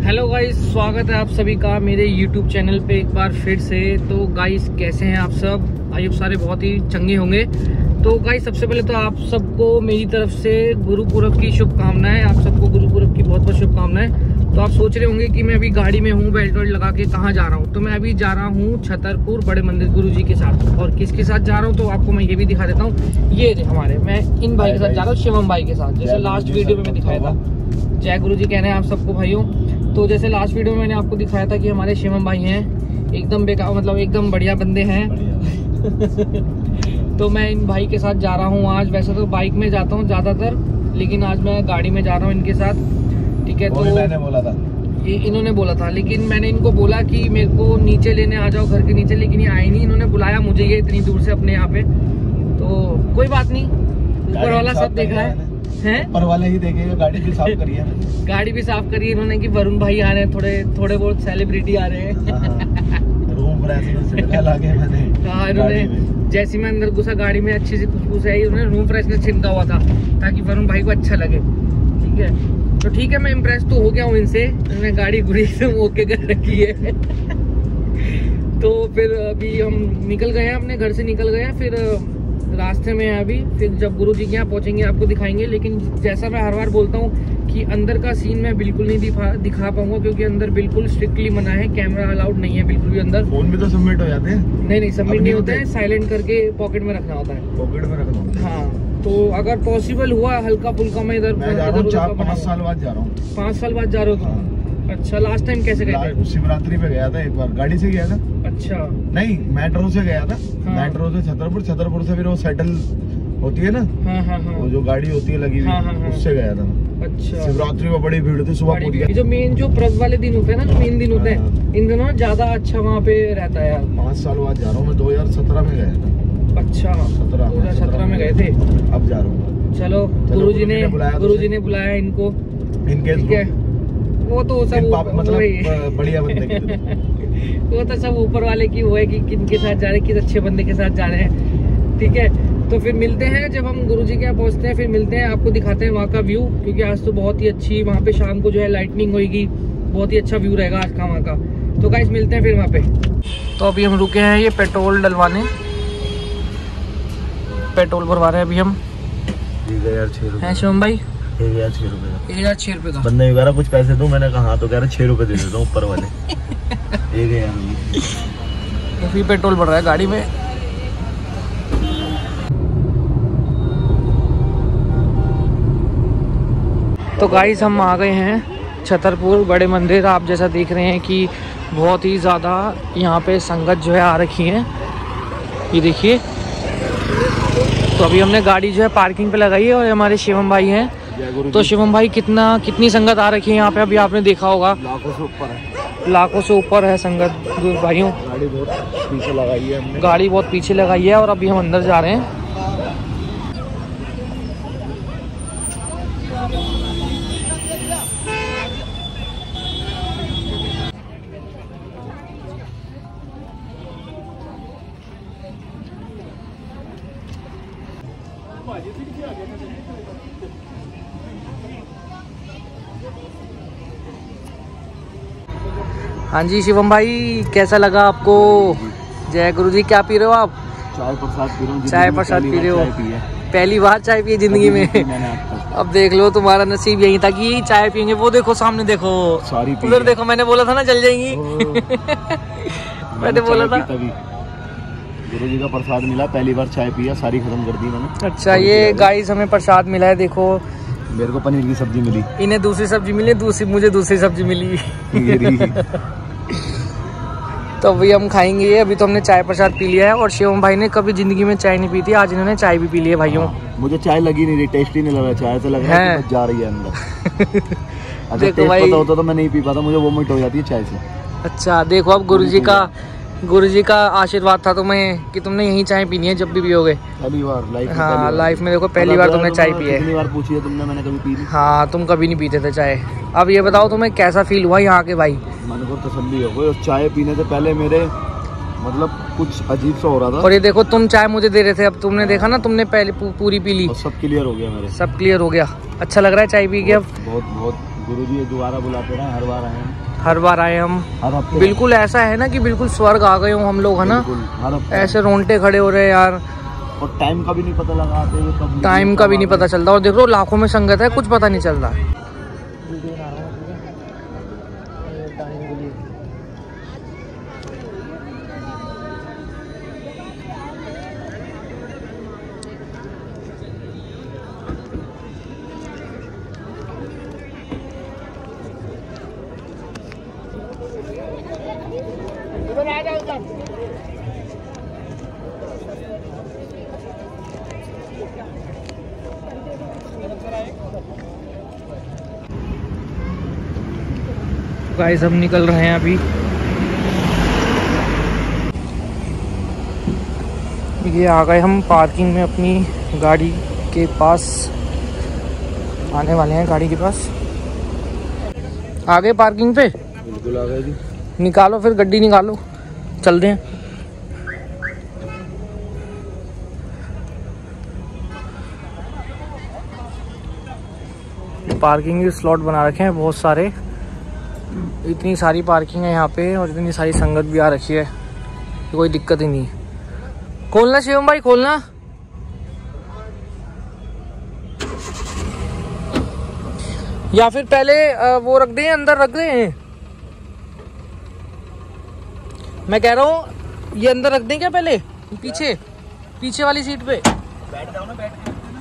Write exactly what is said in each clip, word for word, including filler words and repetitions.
Hello guys, स्वागत है आप सभी का मेरे यूट्यूब चैनल पे एक बार फिर से। तो गाइस कैसे हैं आप सब? आयुब सारे बहुत ही चंगे होंगे। तो गाइस सबसे पहले तो आप सबको मेरी तरफ से गुरुपुरब की शुभकामनाएं। आप सबको गुरुपुरब की बहुत बहुत शुभकामनाएं। तो आप सोच रहे होंगे कि मैं अभी गाड़ी में हूँ, बेल्ट वेल्ट लगा के कहाँ जा रहा हूँ। तो मैं अभी जा रहा हूँ छतरपुर बड़े मंदिर गुरु जी के साथ। और किसके साथ जा रहा हूँ तो आपको मैं ये भी दिखा देता हूँ। ये हमारे मैं इन भाई के साथ जा रहा हूँ, शिवम भाई के साथ। जैसे लास्ट वीडियो में मैं दिखाया था, जय गुरु जी कहने हैं आप सबको भाइयों। तो जैसे लास्ट वीडियो में मैंने आपको दिखाया था कि हमारे शिवम भाई हैं, एकदम बेकार मतलब एकदम बढ़िया बंदे हैं। तो मैं इन भाई के साथ जा रहा हूँ आज। वैसे तो बाइक में जाता हूँ ज़्यादातर, लेकिन आज मैं गाड़ी में जा रहा हूँ इनके साथ। ठीक है, तो मैंने बोला था, ये इन्होंने बोला था, लेकिन मैंने इनको बोला कि मेरे को नीचे लेने आ जाओ घर के नीचे, लेकिन ये आए नहीं। इन्होंने बुलाया मुझे ये इतनी दूर से अपने यहाँ पे। तो कोई बात नहीं, ऊपर वाला सब देख रहा है हैं? ऊपर वाले ही देखेगा। गाड़ी भी साफ करी है गाड़ी भी साफ करी इन्होंने कि वरुण भाई आ रहे हैं, थोड़े थोड़े बहुत सेलिब्रिटी आ रहे हैं। रूम फ्रेशनर से लगा के मैंने। हाँ, इन्होंने जैसे मैं अंदर घुसा गाड़ी में अच्छी सी खुशबू से आई, उन्होंने रूम फ्रेशनर छिड़का हुआ था ताकि वरुण भाई को अच्छा लगे। ठीक है, तो ठीक है, मैं इम्प्रेस तो हो गया हूँ इनसे। इन्होंने गाड़ी गुड़ी से ओके कर रखी है। तो फिर अभी हम निकल गए हैं, अपने घर से निकल गए हैं। फिर रास्ते में है अभी, फिर जब गुरु जी के यहाँ पहुंचेंगे आपको दिखाएंगे। लेकिन जैसा मैं हर बार बोलता हूँ कि अंदर का सीन मैं बिल्कुल नहीं दिखा दिखा पाऊंगा, क्योंकि अंदर बिल्कुल स्ट्रिक्टली मना है, कैमरा अलाउड नहीं है बिल्कुल भी अंदर। फोन भी तो सबमिट हो जाते हैं। नहीं नहीं सबमिट नहीं होते हैं, साइलेंट करके पॉकेट में रखना होता है। पॉकेट में रखना होता है। हाँ, तो अगर पॉसिबल हुआ हल्का फुल्का मैं इधर चार पाँच साल बाद जा रहा हूँ। पाँच साल बाद जा रहे हो तुम? अच्छा, लास्ट टाइम कैसे गए थे? शिवरात्रि पे गया था एक बार, गाड़ी से गया था। अच्छा, नहीं मेट्रो से गया था। हाँ। मेट्रो से छतरपुर, छतरपुर से फिर वो सेटल होती है ना, हाँ हाँ हाँ, वो जो गाड़ी होती है लगी हुई, हाँ, हाँ, हाँ। उससे गया था। अच्छा, शिवरात्रि में बड़ी भीड़ थी सुबह पूरी। जो मेन जो पर्व वाले दिन होते हैं ना, जो मेन दिन होते हैं, इन दिनों ज्यादा अच्छा वहाँ पे रहता है यार। पाँच साल बाद जा रहा हूँ मैं, दो हजार सत्रह में गया था। अच्छा, सत्रह दो हजार सत्रह में गए थे। अब जा रहा हूँ। चलो, गुरु जी ने गुरु जी ने बुलाया इनको। इनके ठीक है, वो तो सब मतलब बढ़िया बंदे वो तो सब ऊपर वाले की वो है कि किनके साथ जा रहे हैं, किस अच्छे बंदे के साथ जा रहे हैं। ठीक है, तो फिर मिलते हैं जब हम गुरुजी के यहाँ पहुँचते हैं। फिर मिलते हैं, आपको दिखाते हैं वहाँ का व्यू, क्योंकि आज तो बहुत ही अच्छी वहाँ पे शाम को जो है लाइटनिंग होगी, बहुत ही अच्छा व्यू रहेगा आज का वहाँ का। तो गाइस मिलते हैं फिर वहाँ पे। तो अभी हम रुके हैं ये पेट्रोल डलवाने, पेट्रोल भरवा रहे हैं अभी हम। है शिवम भाई? एक हजार छह रुपए का। एक हजार छह रुपए का। बंदे कह रहा कुछ पैसे दूं, मैंने कहा हाँ, तो कह रहा छह रुपए दे देता हूँ ऊपर वाले। एक हजार तो फिर पेट्रोल भर रहा है गाड़ी में। तो गाइस हम आ गए हैं छतरपुर बड़े मंदिर। आप जैसा देख रहे हैं कि बहुत ही ज़्यादा यहाँ पे संगत जो है आ रखी है, ये देखिए। तो अभी हमने गाड़ी जो है पार्किंग पे लगाई है और हमारे शिवम भाई हैं। तो शिवम भाई, कितना कितनी संगत आ रखी है यहाँ पे? अभी आपने देखा होगा लाखों से ऊपर है, लाखों से ऊपर है संगत भाइयों। गाड़ी बहुत पीछे लगाई है हमने, गाड़ी बहुत पीछे लगाई है। और अभी हम अंदर जा रहे हैं। हाँ जी शिवम भाई, कैसा लगा आपको? जय गुरु जी। क्या पी रहे हो आप? चाय प्रसाद पी रहा हूँ। चाय प्रसाद पी रहे हो? पहली बार चाय पी जिंदगी में? अब देख लो, तुम्हारा नसीब यही था कि चाय पियेंगे। वो देखो सामने देखो, सारी उधर देखो, मैंने बोला था ना जल जाएंगी। मैंने बोला था। गुरु जी का प्रसाद मिला, पहली बार चाय पिया, सारी खत्म कर दी मैंने। अच्छा, ये गाइस हमें प्रसाद मिला है, देखो। मेरे को पनीर की सब्जी मिली, इन्हें दूसरी सब्जी मिली, दूसरी मुझे दूसरी सब्जी मिली। तो अभी हम खाएंगे ये। अभी तो हमने चाय प्रसाद पी लिया है। और शिवम भाई ने कभी जिंदगी में चाय नहीं पी थी, आज इन्होंने चाय भी पी ली है भाइयों। मुझे चाय लगी नहीं रही, टेस्टी नहीं लगा। चाय से लग रहा है कि जा रही है अंदर। अगर टेस्ट पता होता तो मैं नहीं पी पाता, मुझे वोमिट हो जाती है चाय से। अच्छा, देखो अब गुरुजी का गुरुजी का आशीर्वाद था तुम्हें कि तुमने यही चाय पीनी है जब भी पियोगे। पहली बार लाइफ में। हाँ, लाइफ में देखो पहली बार तुमने चाय पी है। कितनी बार पूछी है तुमने, मैंने कभी पी नहीं। हाँ, तुम कभी नहीं पीते थे चाय। अब ये बताओ तुम्हें कैसा फील हुआ यहाँ के भाई? मन को तसल्ली हो गई। चाय पीने से पहले मेरे मतलब कुछ अजीब सा हो रहा था। और ये देखो, तुम चाय मुझे दे रहे थे, अब तुमने देखा ना, तुमने पहले पूरी पी ली। सब क्लियर हो गया मेरे, सब क्लियर हो गया। अच्छा लग रहा है चाय पी के अब? बहुत बहुत गुरुजी दोबारा बुलाते रहे, हर बार आए हम। हर बार आए हम, हर हफ्ते। बिल्कुल ऐसा है ना कि बिल्कुल स्वर्ग आ गए हो हम लोग, है ना। हर हफ्ते ऐसे रोंगटे खड़े हो रहे हैं यार। और टाइम का भी नहीं पता लगा आते हुए कब, टाइम का भी नहीं पता चलता। और देख लो लाखों में संगत है, कुछ पता नहीं चल रहा। गाइस हम निकल रहे हैं अभी। ये आ गए हम पार्किंग में, अपनी गाड़ी के पास आने वाले हैं। गाड़ी के पास आ गए पार्किंग पे। बिल्कुल आ गए जी। निकालो फिर गड्डी निकालो, चलते हैं। पार्किंग के स्लॉट बना रखे हैं बहुत सारे। इतनी सारी पार्किंग है यहाँ पे और इतनी सारी संगत भी आ रखी है, कोई दिक्कत ही नहीं। खोलना शिवम भाई, खोलना। या फिर पहले वो रख दें, अंदर रख दें। मैं कह रहा हूँ ये अंदर रख दें क्या पहले, पीछे पीछे वाली सीट पे बैठ जाओ ना, बैठ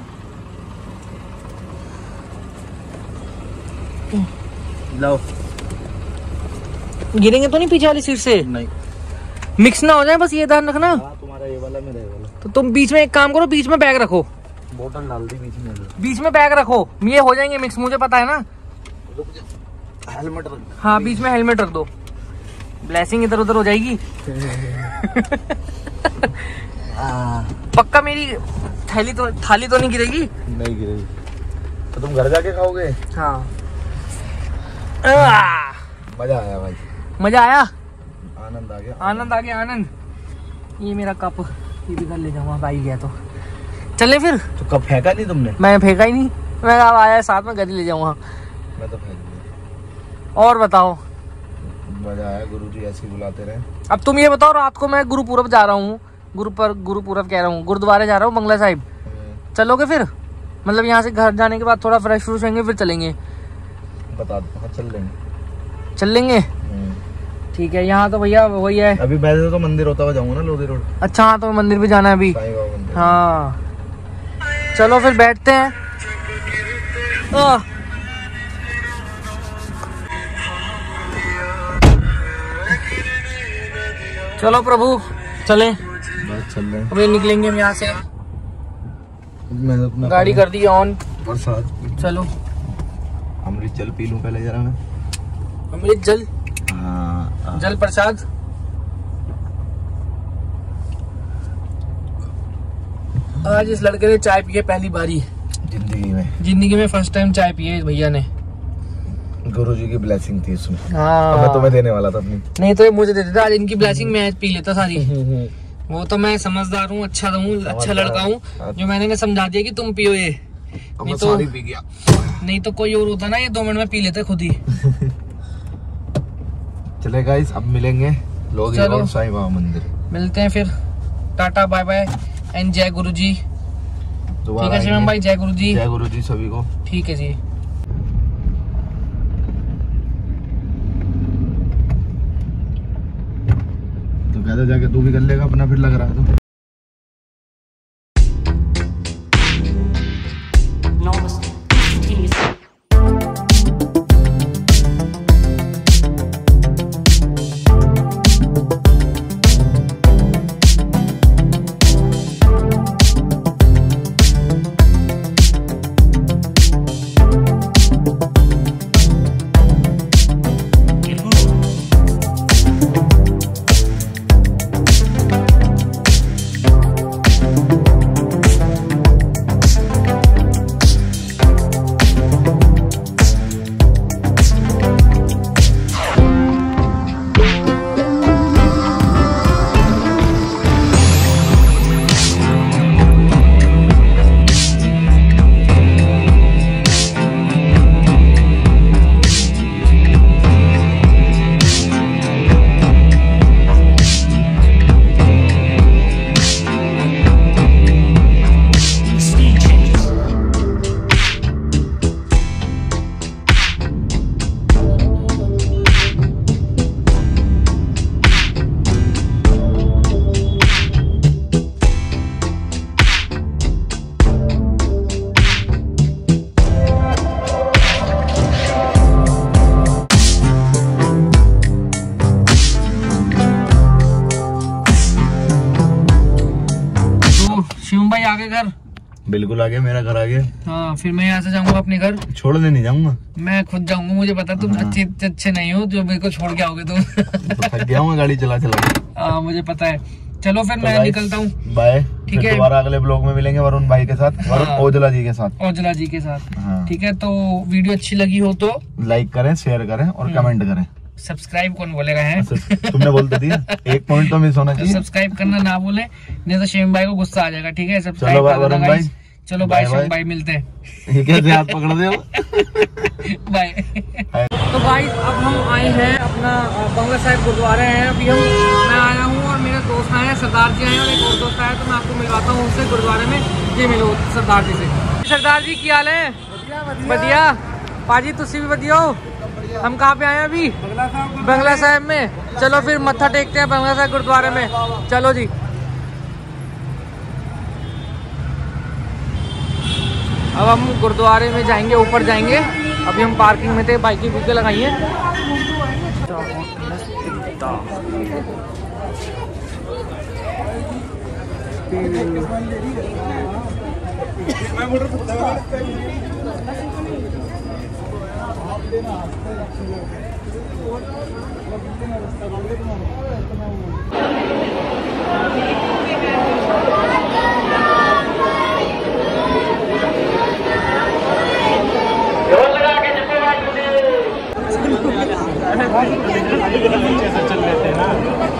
लो। गिरेंगे तो नहीं पीछे वाली सीट से? नहीं, मिक्स ना हो जाए, बस ये ध्यान रखना। तुम्हारा ये वाला मेरा ये वाला। तो तुम बीच में एक काम करो, बीच में बैग रखो। बोतल डाल दी बीच में, बीच में बैग रखो, ये हो जाएंगे मिक्स, मुझे पता है ना। हेलमेट रख। हाँ बीच में हेलमेट रख दो, ब्लेसिंग इधर उधर हो जाएगी। पक्का मेरी थैली तो थाली तो नहीं गिरेगी? नहीं गिरेगी। तो तुम घर जाके खाओगे? हाँ। मजा आया भाई, मजा आया, आनंद आ गया, आनंद आ गया, आनंद। ये मेरा कप ये भी घर ले जाऊंगा भाई गया तो। चले फिर। तो कप फेंका नहीं तुमने? मैं फेंका ही नहीं, मैं अब आया साथ में घर ले जाऊंगा। मैं तो फेंक दिया। और बताओ। मजा आया, गुरुजी ऐसे ही बुलाते रहे। अब तुम ये बताओ, रात को मैं गुरुपुरब जा रहा हूँ, गुरु पर गुरुपुरब कह रहा हूँ, गुरुद्वारे जा रहा हूँ बंगला साहिब। चलोगे फिर? मतलब यहाँ से घर जाने के बाद थोड़ा फ्रेश फ्रूश होंगे फिर चलेंगे। बता दो। हाँ चल लेंगे, चल लेंगे। ठीक है। यहाँ तो भैया वही है, अभी वैसे तो मंदिर होता हुआ जाऊंगा ना, लोधी रोड। अच्छा हाँ, तो मंदिर भी जाना है अभी। हाँ चलो फिर बैठते हैं। आ, चलो प्रभु चले, बस चल रहे हैं। अभी निकलेंगे हम यहाँ से। मैं अपना गाड़ी कर दी ऑन। प्रसाद, चलो अमृत जल पी लूं पहले जरा मैं। अमृत जल? हाँ, जल प्रसाद। आज इस लड़के ने चाय पी है पहली बारी जिंदगी में, जिंदगी में फर्स्ट टाइम चाय पी है भैया ने। गुरुजी की ब्लेसिंग थी इसमें। हाँ मैं तुम्हें देने वाला था अपनी। नहीं तो ये मुझे देते थे, आज इनकी ब्लेसिंग मैं पी लेता सारी। वो तो मैं समझदार हूँ, अच्छा हूँ, अच्छा लड़का हूँ, जो मैंने समझा दिया कि तुम पियो ये। नहीं तो पी गया। नहीं तो कोई और होता ना, ये दो मिनट में पी लेते खुद ही। चले गाइस, अब मिलेंगे लोधी रोड साईं बाबा मंदिर। मिलते हैं फिर। टाटा बाय बाय एंड जय गुरु जी। ठीक है शिवम भाई, जय गुरु जी। जय गुरु जी सभी को। ठीक है जी। तो कहते जाके तू भी कर लेगा अपना, फिर लग रहा है तो। आ गए घर? बिल्कुल आ गया, मेरा घर आ गया। हाँ, फिर मैं यहाँ से जाऊंगा अपने घर। छोड़ने नहीं जाऊंगा, मैं खुद जाऊंगा। मुझे पता तुम हाँ। अच्छे अच्छे नहीं हो जो मेरे को छोड़ के आओगे तुम। तो थक गया हूँ गाड़ी चला चला। हाँ मुझे पता है। चलो फिर तो मैं निकलता हूँ, बाय। ठीक है, दोबारा अगले ब्लॉग में मिलेंगे वरुण भाई के साथ, वरुण हाँ। ओजला जी के साथ, ओजला जी के साथ। हाँ। ठीक है, तो वीडियो अच्छी लगी हो तो लाइक करें, शेयर करें और कमेंट करें। सब्सक्राइब कौन बोलेगा है? तुमने बोल दिया, एक पॉइंट तो मिस होना चाहिए। सब्सक्राइब करना ना बोले, नहीं तो शेम भाई को गुस्सा आ जाएगा। ठीक है, सब्सक्राइब कर देना भाई। चलो बाय शेम भाई, मिलते हैं। ये कैसे हाथ पकड़ दे? बाय। तो गाइस अब हम आए हैं अपना बंगला साहिब गुरुद्वारे हैं। अभी हम मैं आया हूँ और मेरे दोस्त आए हैं, सरदार जी आए और एक और दोस्त आया, तो मैं आपको मिलवाता हूँ उनसे गुरुद्वारे में। ये मिलो सरदार जी से। सरदार जी की हाल है? बढ़िया पाजी, तुसी भी बढ़िया हो? हम कहाँ पे आए हैं अभी? बंगला साहिब में। चलो फिर मत्था टेकते हैं बंगला साहिब गुरुद्वारे में। चलो जी। अब हम गुरुद्वारे में जाएंगे, ऊपर जाएंगे। अभी हम पार्किंग में थे, बाइकें बुके लगाई हैं। चल लेते हैं ना।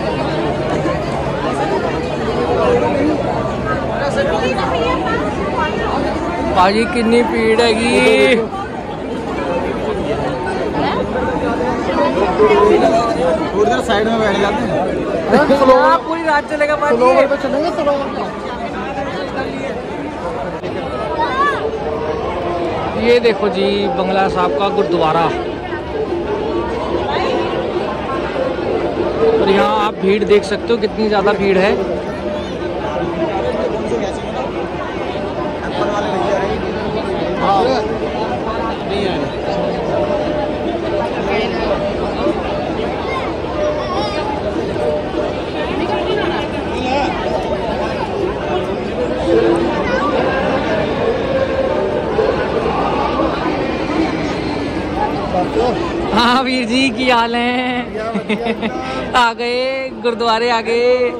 पाजी कितनी भीड़ हैगी। उधर साइड में बैठ जाते हैं, पूरी रात चलेगा पाजी। ये देखो जी बंगला साहिब का गुरुद्वारा, और यहाँ आप भीड़ देख सकते हो कितनी ज़्यादा भीड़ है। हाँ वीर जी की हाल है? आ गए गुरुद्वारे, आ गए।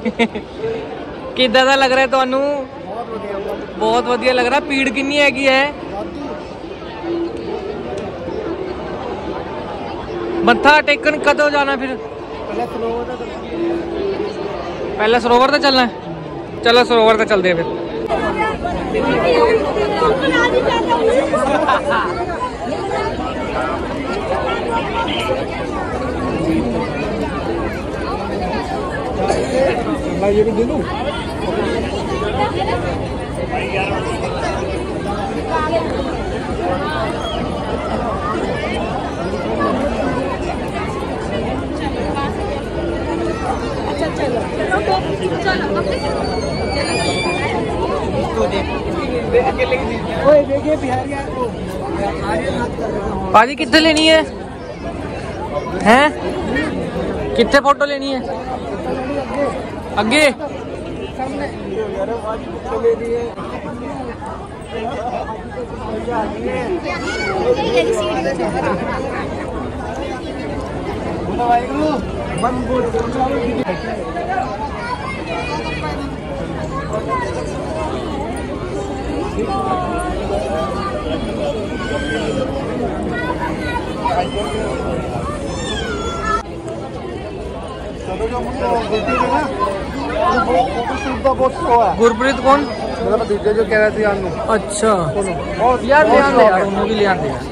कितना लग रहा है थानू? बहुत वधिया लग रहा है। भीड़ कितनी हैगी है? मत्था टेकन कदों जाना फिर? पहले सरोवर तो चलना है। चलो सरोवर तो चलते फिर। ये भी दे दूं? अच्छा चलो चलो देखिए बिहार को पाजी कितने लेनी है? हैं कितने फोटो लेनी है? आगे गुरप्रीत कौन? मेरा भतीजा जो कह रहा थी आनू। अच्छा यार ले आंदे यार, उन्हें भी ले आंदे यार।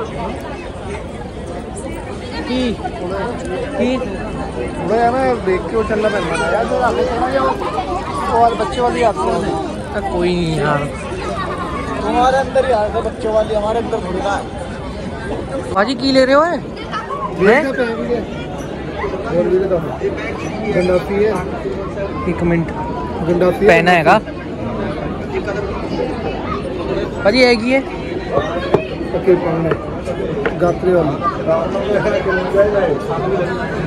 की की मैं देख के चलना पैना यार, जो आगे चलना जाओ और बच्चे वाली आते हैं। कोई नहीं यार, हमारे अंदर ही आते बच्चों वाली, हमारे अंदर थोड़ी ना है। बाजी की ले रहे हो? गंडासी है, एक मिनट, गंडासी पहना है का भाजी? है की है गात्री वाली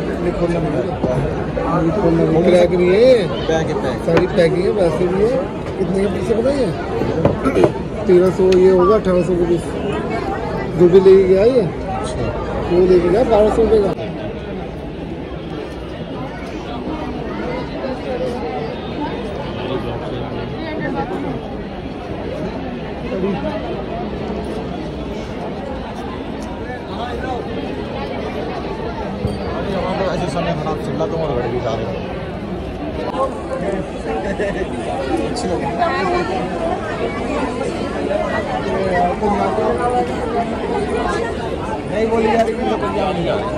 क्रैक भी है, सारी पैकिंग है, वैसे भी है। कितने का पीस बताइए? तेरह सौ ये होगा, अठारह सौ का पीस। जो भी लेके गया ये वो लेके गया बारह सौ रुपये का। ऐसे समय खराब चल रहा तुम्हारे बड़े भी जा रहे हो अच्छी लगे नहीं बोली जा रही तो पंजाब नहीं जा रही।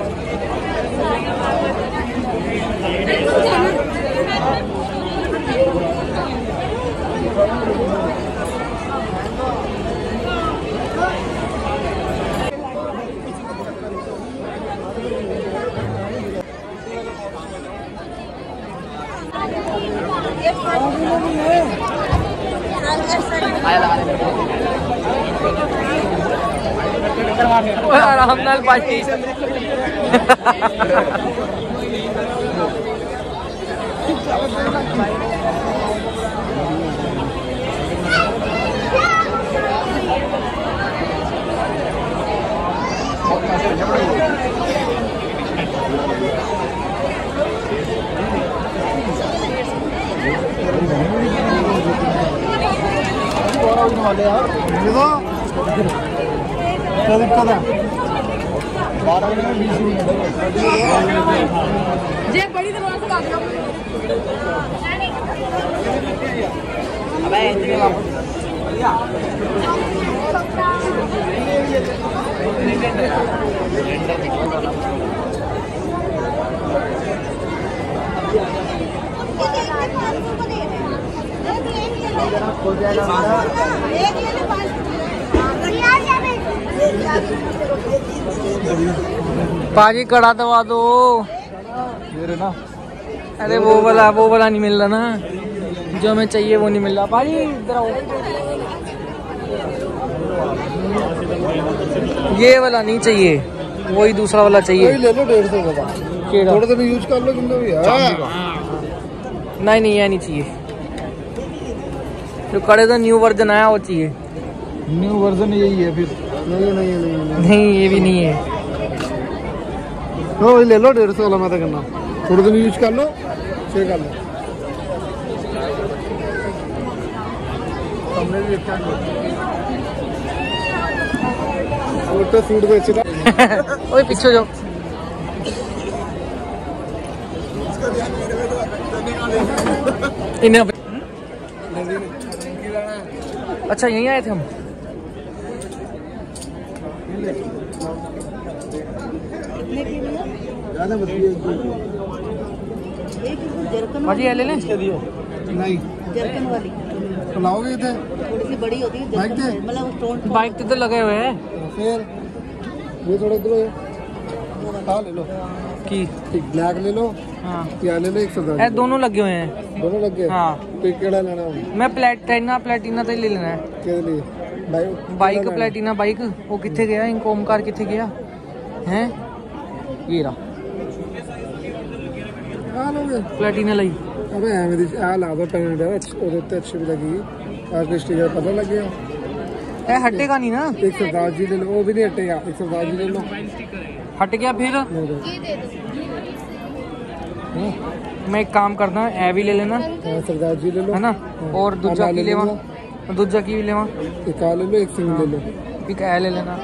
आराम नाल पार्टी क्या दिक्कत है? जे बड़ी दरवाजा से काट लो। अबे इतने वापस पाजी कड़ा दबा दो मेरे ना। अरे वो वाला वो वाला नहीं मिल रहा ना, जो हमें चाहिए वो नहीं मिल रहा। पाजी इधर आओ, ये वाला नहीं चाहिए, वही दूसरा वाला चाहिए। ले लो डेढ़ सौ का, थोड़ा दिन यूज कर लो तुमने भी। नहीं नहीं ये नहीं चाहिए, जो कड़े का न्यू वर्जन आया वो चाहिए। न्यू वर्जन यही है फिर? नहीं नहीं नहीं नहीं ये भी नहीं है। तो ले लो डेढ़ सौ वाला, मैं तो करना थोड़े दिन यूज कर लो, फिर कर लो। तो सूट बेच रहा ओए पीछे जाओ। इन्हें अच्छा यहीं आए थे हम। भाजी ये ले लें? नहीं जर्कन वाली तो लाओगे थे, थोड़ी सी बड़ी होती है, बाइक थे? मतलब स्टोन बाइक तो लगे हुए हैं। फिर ये थोड़ा दो हाँ ले लो की एक ब्लैक ले लो, हाँ या ले लो एक सौ दस। ए, दोनों लगे हुए हैं। दोनों लग गए? हाँ तो केड़ा लेना है? मैं प्लेटिना प्लेटिना तो ले लेना है। के लिए बाइक बाइक प्लेटिना बाइक वो कितने गया, इनको ओमकार कितने गया हैं? ये रहा हाँ लोगे प्लेटिना लाई। अबे मेरी आ ला दो पेमेंट है, और तो अच्छी भी लगेगी और स्टिकर पता लग गया। ए हटेगा नहीं ना? एक सरदार जी ले लो, वो भी नहीं हटेगा, एक सरदार जी ले लो। हट गया फिर मैं एक काम करता हूँ, ए भी ले लेना सरदार जी ले लो है ना, और दूजा की लेवा, दूजा की भी लेवा, एक आ ले लो, एक सिंह ले लो, एक ए ले लेना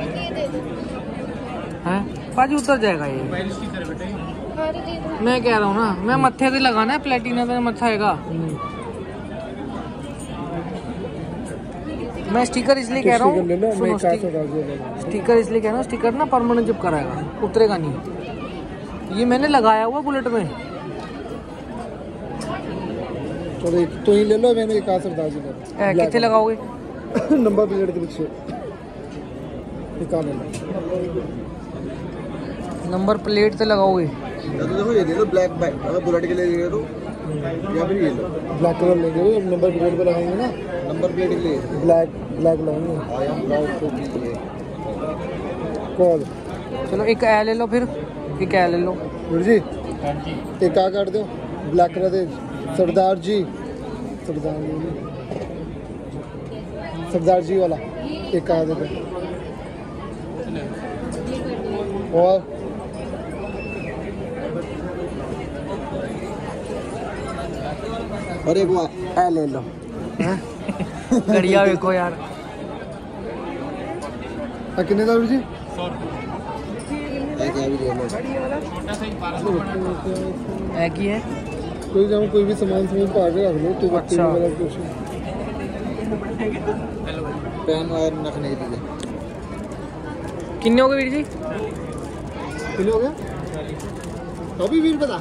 है। पाजी उतर जाएगा ये, मैं कह रहा हूँ ना, मैं मत्थे से लगाना है प्लेटिना तो मत्था आएगा। मैं स्टिकर इसलिए कह रहा हूँ, स्टिकर इसलिए कह रहा हूँ, स्टिकर ना परमानेंट जब कराएगा उतरेगा नहीं। ये मैंने लगाया हुआ बुलेट में। तो एक तो ही ले लो, मैंने एक सरदार जी ले कितने लगाओगे? नंबर प्लेट के पीछे निकाल लो, नंबर प्लेट से लगाओगे। देखो ये ले लो ब्लैक बाइक, अगर बुलेट के लिए ले लो या फिर ये लो ब्लैक कलर लेंगे, नंबर प्लेट पे लगाएंगे ना, नंबर प्लेट के लिए ब्लैक ब्लैक लगाएंगे। I am proud to be ये कॉल। चलो एक ए ले लो, फिर एक ए ले लो जी एक आ कर दो ब्लैक कलर दे सरदार जी, सरदार सरदार जी वाला एक आया देखो। और और एक वो है ले लो। बढ़िया देखो यार। कितने का जी? एक ही है। कोई जाऊँ कोई भी सामान सामान पा के रख लो तो अच्छा। पेन वायर रखने की चीजें कितने हो गए वीर जी? कितने हो गया अभी वीर बता।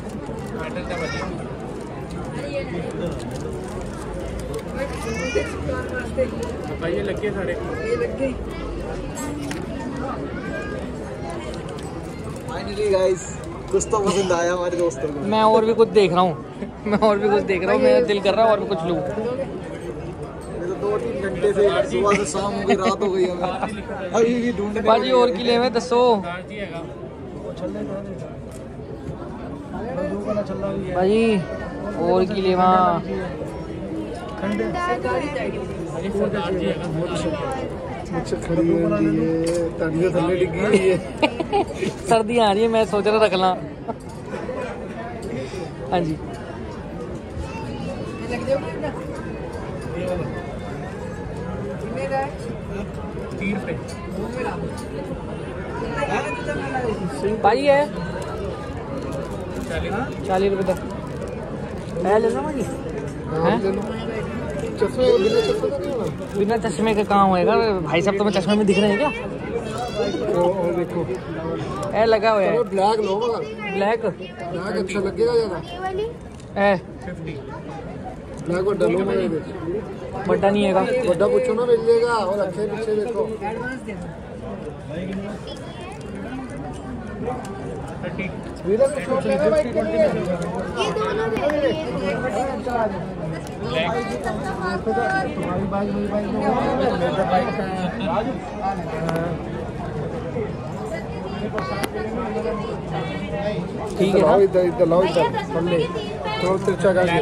ये लग गए साढ़े ये लग गए। फाइनली गाइस कुछ तो पसंद आया हमारे दोस्तों को। मैं और भी कुछ देख रहा हूँ मैं और भी कुछ देख रहा हूँ। मेरा दिल कर रहा है और भी कुछ लूँ। तो दो तीन घंटे से सुबह से शाम हो गई, रात हो गई हमें, अभी भी ढूंढने। भाजी और किले में दसो भाजी और किले वहाँ सर्दी आ रही है, मैं सोच रहा रख ला। हाँ जी भाई है चालीस रुपये तक है। ले लो भाजी बिना चश्मे का काम होएगा भाई साहब। तुम्हें चश्मे में दिख रहे हैं क्या? और देखो ए लगा हुआ है ब्लैक लो मगर ब्लैक ब्लैक अच्छा लगेगा ज्यादा। है ब्लैक बड़ा लो मगर बड़ा नहीं है बड़ा पूछो ना मिल जाएगा। और अच्छे पीछे देखो वीरा कुछ हो गया भाई के लिए ये दोनों तुम्हारी बाइक मेरी बाइक ठीक है। लाओ इधर इधर लाओ इधर हमने थोड़ा तिरछा कर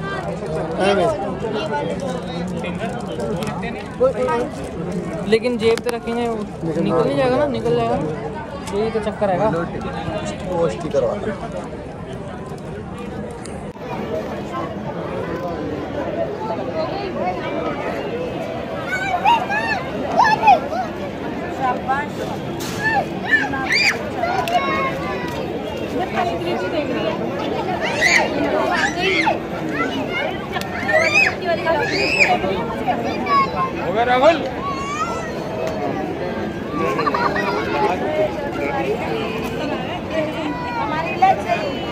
लेकिन जेब पे रखेंगे निकल नहीं जाएगा ना? निकल जाएगा ना? यही तो चक्कर आएगा। राहुल हमारी लग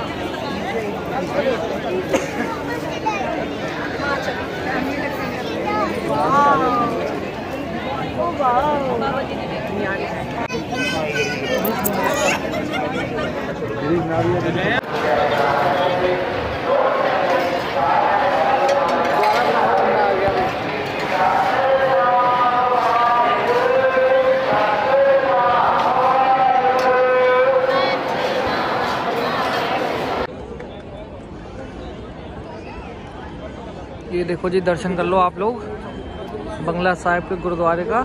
ये देखो जी, दर्शन कर लो आप लोग बंगला साहिब के गुरुद्वारे का।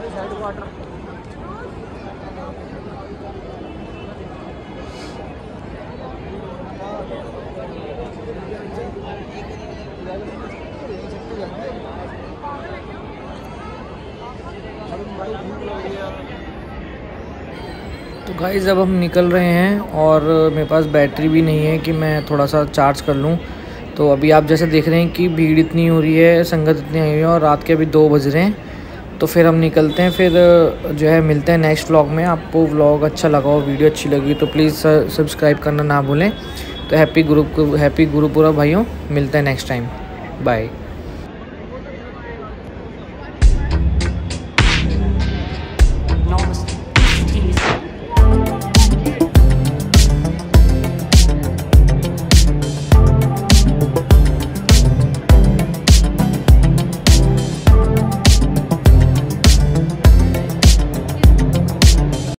तो गाइस अब हम निकल रहे हैं और मेरे पास बैटरी भी नहीं है कि मैं थोड़ा सा चार्ज कर लूँ। तो अभी आप जैसे देख रहे हैं कि भीड़ इतनी हो रही है, संगत इतनी आई हुई है और रात के अभी दो बज रहे हैं। तो फिर हम निकलते हैं, फिर जो है मिलते हैं नेक्स्ट व्लॉग में। आपको व्लॉग अच्छा लगा हो, वीडियो अच्छी लगी तो प्लीज़ सब्सक्राइब करना ना भूलें। तो हैप्पी गुरु हैप्पी गुरुपुरब भाइयों, मिलते हैं नेक्स्ट टाइम, बाय।